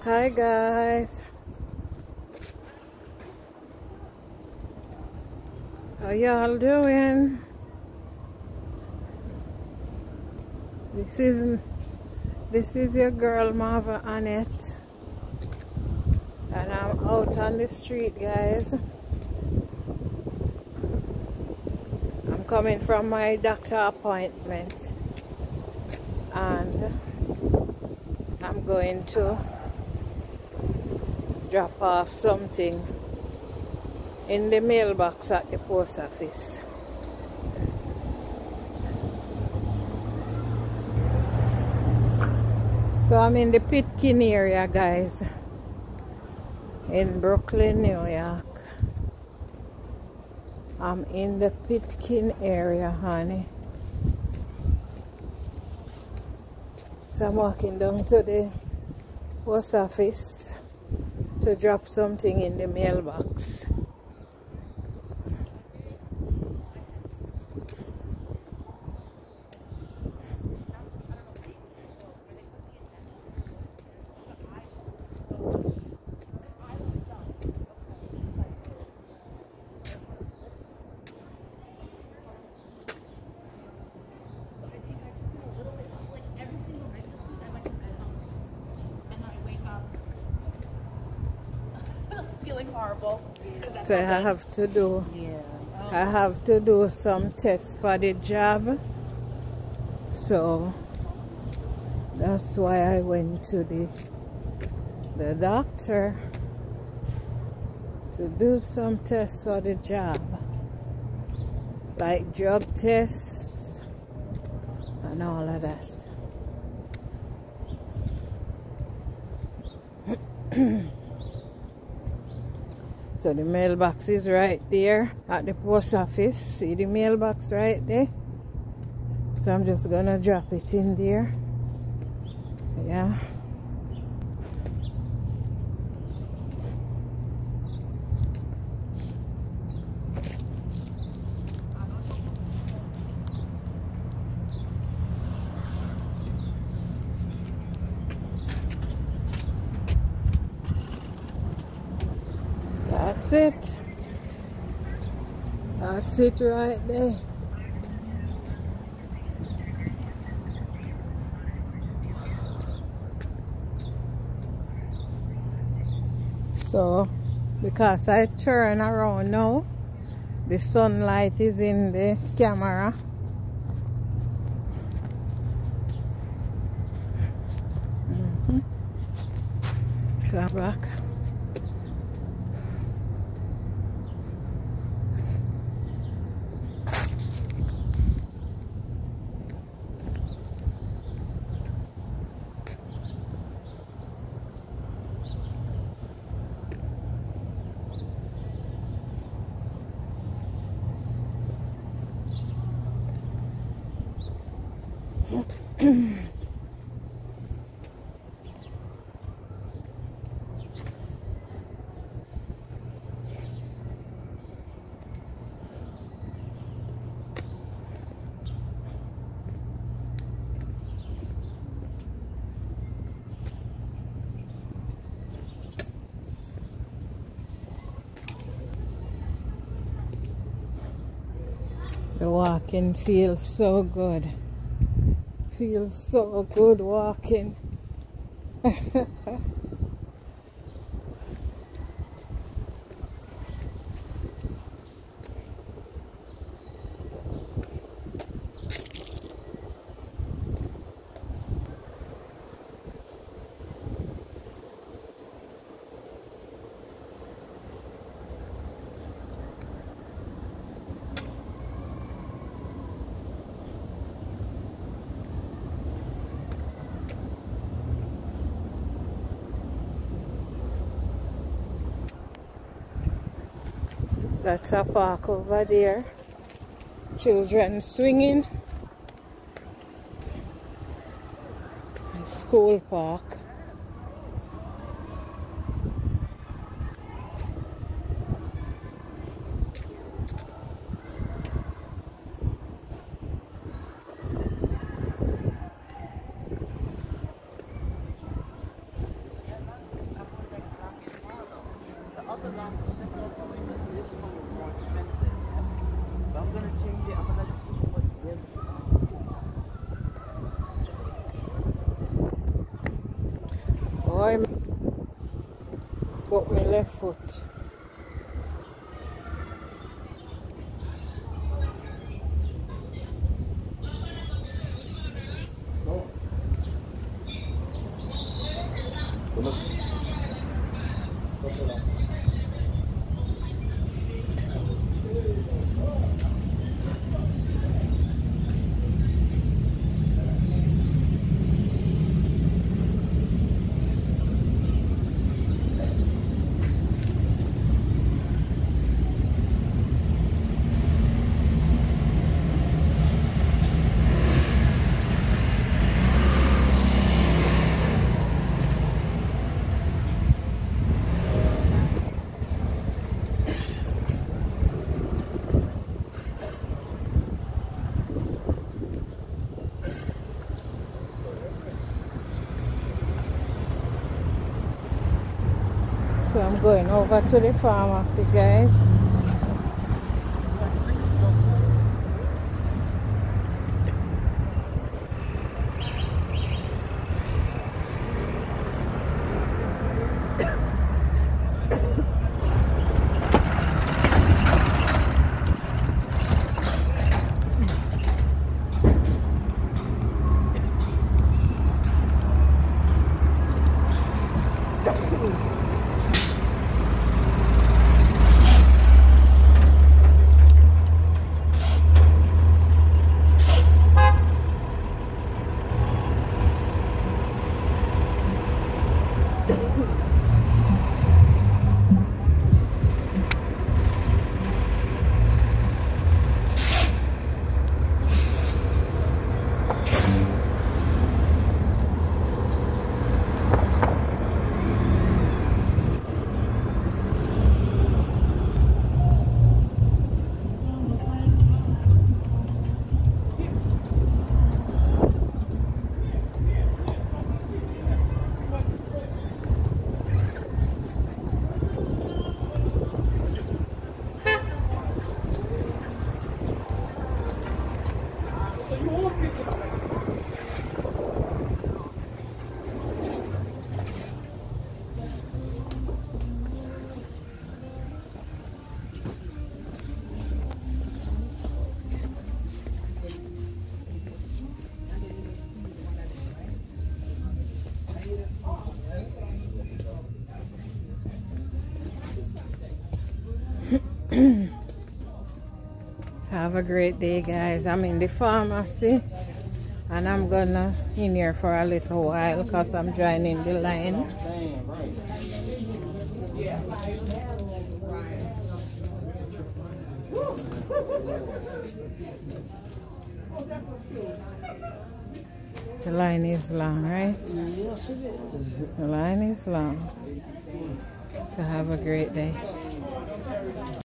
Hi guys, how y'all doing? This is your girl Marva Annette, and I'm out on the street, guys. I'm coming from my doctor appointment, and I'm going to drop off something in the mailbox at the post office. So I'm in the Pitkin area, guys, in Brooklyn, New York. I'm in the Pitkin area, honey. So I'm walking down to the post office to drop something in the mailbox. Feeling horrible. So I have to do some tests for the job. So that's why I went to the doctor to do some tests for the job, like drug tests and all of that. So the mailbox is right there at the post office. See the mailbox right there? So I'm just gonna drop it in there. Yeah. That's it. That's it right there. So, because I turn around now, the sunlight is in the camera. So I'm back. The walking feels so good. Feels so good walking. That's a park over there. Children swinging. School park. This one is more expensive. If I'm gonna change it, I'm gonna see what gives. Boy, broke my left foot. So I'm going over to the pharmacy, guys. Have a great day, guys. I'm in the pharmacy and I'm gonna in here for a little while because I'm joining the line. The line is long, right? Yes, it is. The line is long. So have a great day.